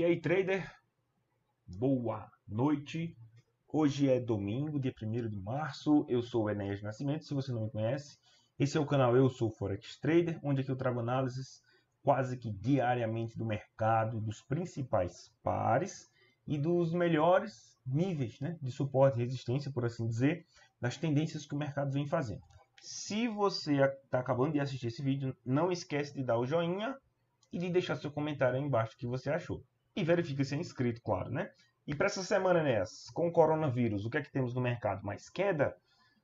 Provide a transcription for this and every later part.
E aí, trader? Boa noite. Hoje é domingo, dia 1º de março. Eu sou o Enéas Nascimento, se você não me conhece. Esse é o canal Eu Sou Forex Trader, onde aqui eu trago análises quase que diariamente do mercado, dos principais pares e dos melhores níveis, né, de suporte e resistência, por assim dizer, das tendências que o mercado vem fazendo. Se você está acabando de assistir esse vídeo, não esquece de dar o joinha e de deixar seu comentário aí embaixo o que você achou. E verifique se é inscrito, claro, né? E para essa semana, Enéas, com o coronavírus, o que é que temos no mercado? Mais queda?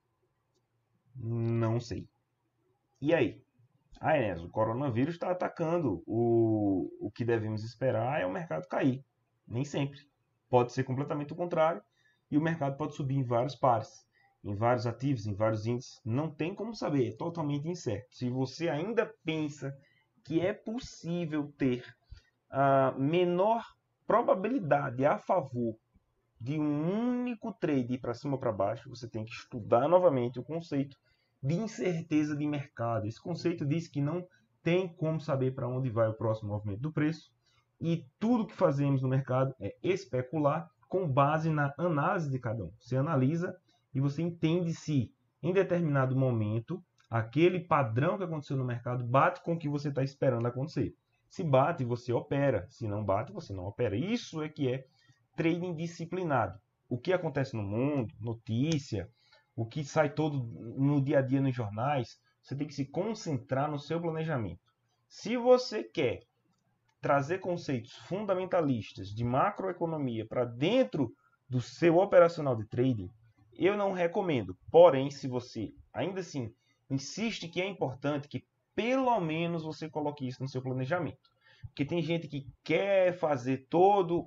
Não sei. E aí? Enéas, o coronavírus está atacando. O que devemos esperar é o mercado cair. Nem sempre. Pode ser completamente o contrário. E o mercado pode subir em vários pares, em vários ativos, em vários índices. Não tem como saber. É totalmente incerto. Se você ainda pensa que é possível ter a menor probabilidade a favor de um único trade ir para cima ou para baixo, você tem que estudar novamente o conceito de incerteza de mercado. Esse conceito diz que não tem como saber para onde vai o próximo movimento do preço e tudo que fazemos no mercado é especular com base na análise de cada um. Você analisa e você entende se em determinado momento aquele padrão que aconteceu no mercado bate com o que você está esperando acontecer. Se bate, você opera. Se não bate, você não opera. Isso é que é trading disciplinado. O que acontece no mundo, notícia, o que sai todo no dia a dia nos jornais, você tem que se concentrar no seu planejamento. Se você quer trazer conceitos fundamentalistas de macroeconomia para dentro do seu operacional de trading, eu não recomendo. Porém, se você ainda assim insiste que é importante que pelo menos você coloque isso no seu planejamento. Porque tem gente que quer fazer todo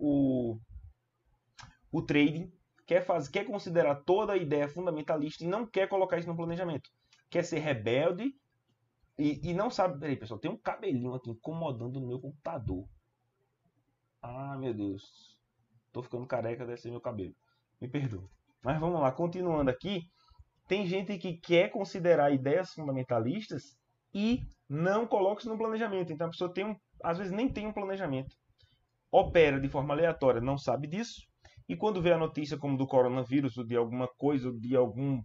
o trading, quer considerar toda a ideia fundamentalista e não quer colocar isso no planejamento. Quer ser rebelde e não sabe... Peraí, pessoal, tem um cabelinho aqui incomodando no meu computador. Ah, meu Deus. Tô ficando careca, deve ser meu cabelo. Me perdoa. Mas vamos lá, continuando aqui. Tem gente que quer considerar ideias fundamentalistas e não coloca isso no planejamento. Então a pessoa às vezes nem tem um planejamento. Opera de forma aleatória, não sabe disso. E quando vê a notícia como do coronavírus, ou de alguma coisa, ou de algum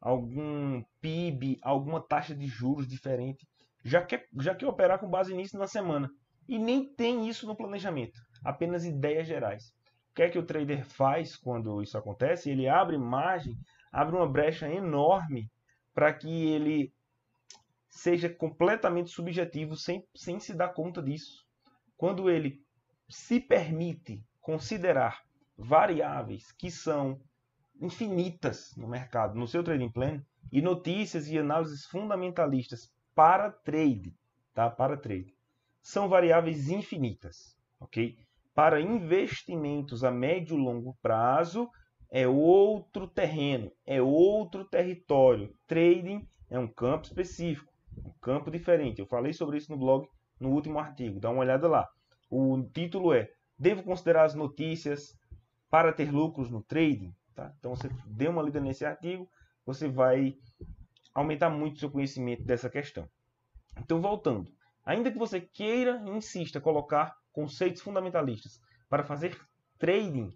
PIB, alguma taxa de juros diferente, já quer operar com base nisso na semana. E nem tem isso no planejamento. Apenas ideias gerais. O que é que o trader faz quando isso acontece? Ele abre margem, abre uma brecha enorme para que ele seja completamente subjetivo sem se dar conta disso. Quando ele se permite considerar variáveis que são infinitas no mercado, no seu trading plan, e notícias e análises fundamentalistas para trade, tá? Para trade, são variáveis infinitas, ok? Para investimentos a médio e longo prazo, é outro terreno, é outro território. Trading é um campo específico, um campo diferente. Eu falei sobre isso no blog, no último artigo. Dá uma olhada lá. O título é: devo considerar as notícias para ter lucros no trading? Tá? Então você dê uma lida nesse artigo, você vai aumentar muito o seu conhecimento dessa questão. Então, voltando. Ainda que você queira e insista colocar conceitos fundamentalistas para fazer trading,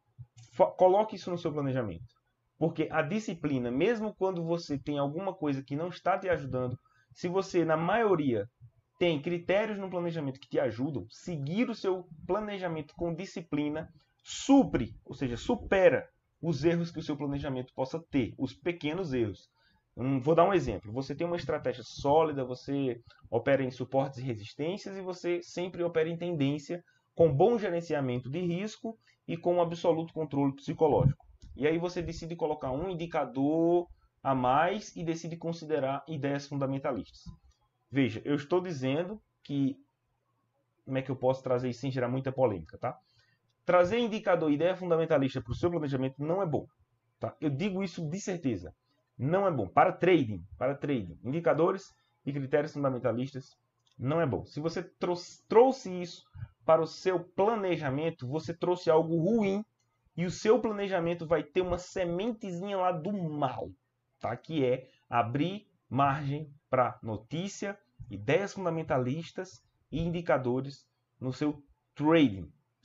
coloque isso no seu planejamento. Porque a disciplina, mesmo quando você tem alguma coisa que não está te ajudando, se você, na maioria, tem critérios no planejamento que te ajudam, seguir o seu planejamento com disciplina supre, ou seja, supera os erros que o seu planejamento possa ter, os pequenos erros. Vou dar um exemplo. Você tem uma estratégia sólida, você opera em suportes e resistências e você sempre opera em tendência, com bom gerenciamento de risco e com um absoluto controle psicológico. E aí você decide colocar um indicador a mais e decide considerar ideias fundamentalistas. Veja, eu estou dizendo que... Como é que eu posso trazer isso sem gerar muita polêmica, tá? Trazer indicador e ideia fundamentalista para o seu planejamento não é bom. Tá? Eu digo isso de certeza. Não é bom. Para trading, indicadores e critérios fundamentalistas, não é bom. Se você trouxe isso para o seu planejamento, você trouxe algo ruim e o seu planejamento vai ter uma sementezinha lá do mal, tá? Que é abrir margem para notícia, ideias fundamentalistas e indicadores no seu trading.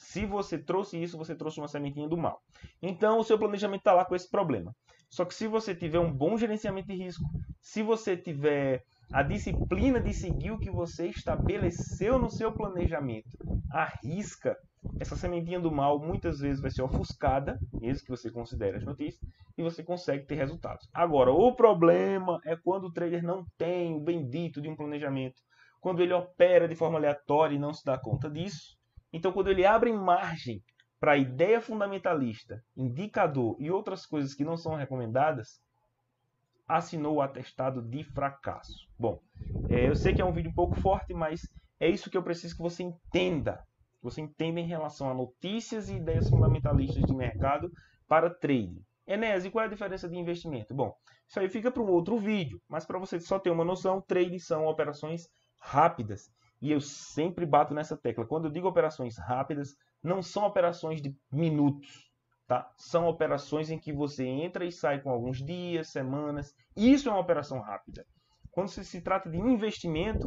Se você trouxe isso, você trouxe uma sementinha do mal. Então, o seu planejamento está lá com esse problema. Só que se você tiver um bom gerenciamento de risco, se você tiver a disciplina de seguir o que você estabeleceu no seu planejamento, à risca, essa sementinha do mal muitas vezes vai ser ofuscada, mesmo que você considere as notícias, e você consegue ter resultados. Agora, o problema é quando o trader não tem o bendito de um planejamento, quando ele opera de forma aleatória e não se dá conta disso. Então, quando ele abre margem para ideia fundamentalista, indicador e outras coisas que não são recomendadas, assinou o atestado de fracasso. Bom, eu sei que é um vídeo um pouco forte, mas é isso que eu preciso que você entenda. Você entenda em relação a notícias e ideias fundamentalistas de mercado para trading. Enéas, e qual é a diferença de investimento? Bom, isso aí fica para um outro vídeo, mas para você só ter uma noção, trading são operações rápidas. E eu sempre bato nessa tecla. Quando eu digo operações rápidas, não são operações de minutos. Tá? São operações em que você entra e sai com alguns dias, semanas. Isso é uma operação rápida. Quando se trata de investimento,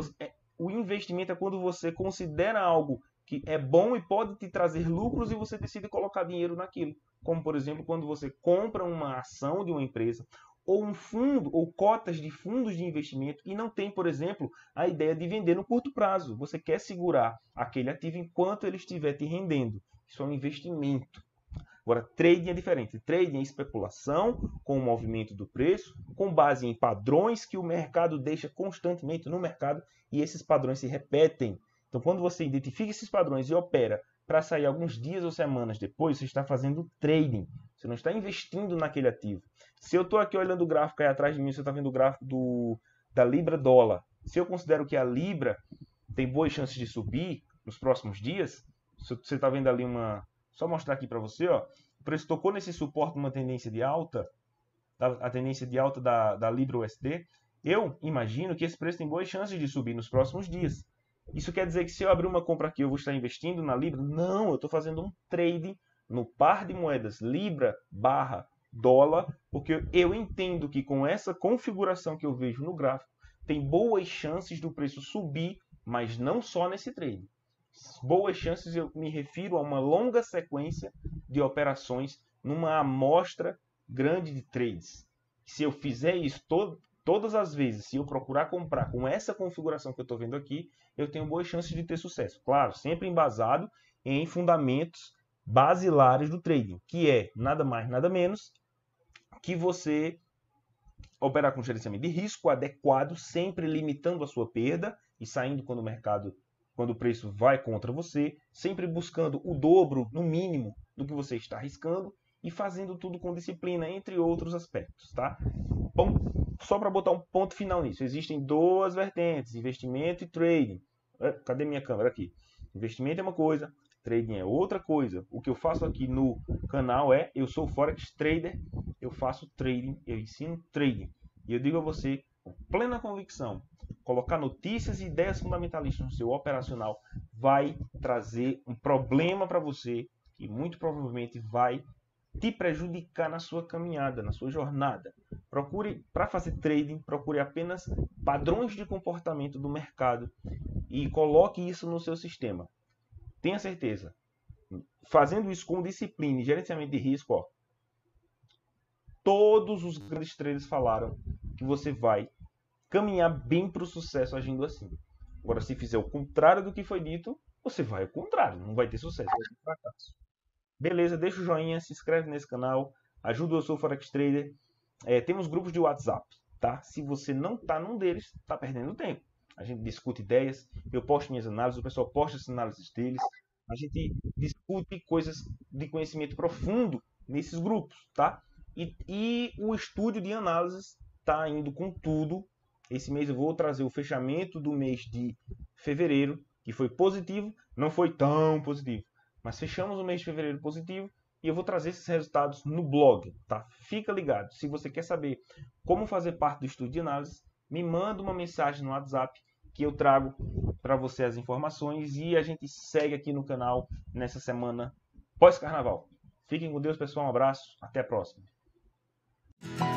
o investimento é quando você considera algo que é bom e pode te trazer lucros e você decide colocar dinheiro naquilo. Como, por exemplo, quando você compra uma ação de uma empresa ou um fundo ou cotas de fundos de investimento e não tem, por exemplo, a ideia de vender no curto prazo. Você quer segurar aquele ativo enquanto ele estiver te rendendo. Isso é um investimento. Agora, trading é diferente. Trading é especulação com o movimento do preço, com base em padrões que o mercado deixa constantemente no mercado e esses padrões se repetem. Então, quando você identifica esses padrões e opera para sair alguns dias ou semanas depois, você está fazendo trading. Você não está investindo naquele ativo. Se eu estou aqui olhando o gráfico aí atrás de mim, você está vendo o gráfico da Libra dólar. Se eu considero que a Libra tem boas chances de subir nos próximos dias, você está vendo ali uma... Só mostrar aqui para você, ó. O preço tocou nesse suporte numa tendência de alta, a tendência de alta da Libra USD. Eu imagino que esse preço tem boas chances de subir nos próximos dias. Isso quer dizer que se eu abrir uma compra aqui, eu vou estar investindo na Libra? Não, eu estou fazendo um trading no par de moedas Libra / dólar, porque eu entendo que com essa configuração que eu vejo no gráfico, tem boas chances do preço subir, mas não só nesse trade. Boas chances eu me refiro a uma longa sequência de operações numa amostra grande de trades. Se eu fizer isso todas as vezes, se eu procurar comprar com essa configuração que eu estou vendo aqui, eu tenho boas chances de ter sucesso. Claro, sempre embasado em fundamentos basilares do trading, que é nada mais, nada menos que você operar com gerenciamento de risco adequado, sempre limitando a sua perda e saindo quando o preço vai contra você, sempre buscando o dobro, no mínimo, do que você está arriscando e fazendo tudo com disciplina, entre outros aspectos, tá? Bom, só para botar um ponto final nisso, existem duas vertentes, investimento e trading. Cadê minha câmera aqui? Investimento é uma coisa, trading é outra coisa. O que eu faço aqui no canal eu sou Forex Trader, eu faço trading, eu ensino trading. E eu digo a você, com plena convicção, colocar notícias e ideias fundamentalistas no seu operacional vai trazer um problema para você que muito provavelmente vai te prejudicar na sua caminhada, na sua jornada. Para fazer trading, procure apenas padrões de comportamento do mercado e coloque isso no seu sistema. Tenha certeza. Fazendo isso com disciplina e gerenciamento de risco, ó, todos os grandes traders falaram que você vai caminhar bem para o sucesso agindo assim. Agora, se fizer o contrário do que foi dito, você vai ao contrário, não vai ter sucesso, vai ter fracasso. Beleza, deixa o joinha, se inscreve nesse canal, ajuda o seu Forex Trader. Temos grupos de WhatsApp, tá? Se você não está num deles, está perdendo tempo. A gente discute ideias, eu posto minhas análises, o pessoal posta as análises deles. A gente discute coisas de conhecimento profundo nesses grupos, tá? E o estúdio de análises está indo com tudo. Esse mês eu vou trazer o fechamento do mês de fevereiro, que foi positivo, não foi tão positivo, mas fechamos o mês de fevereiro positivo e eu vou trazer esses resultados no blog, tá? Fica ligado. Se você quer saber como fazer parte do estudo de análise, me manda uma mensagem no WhatsApp que eu trago para você as informações e a gente segue aqui no canal nessa semana pós-carnaval. Fiquem com Deus, pessoal. Um abraço. Até a próxima.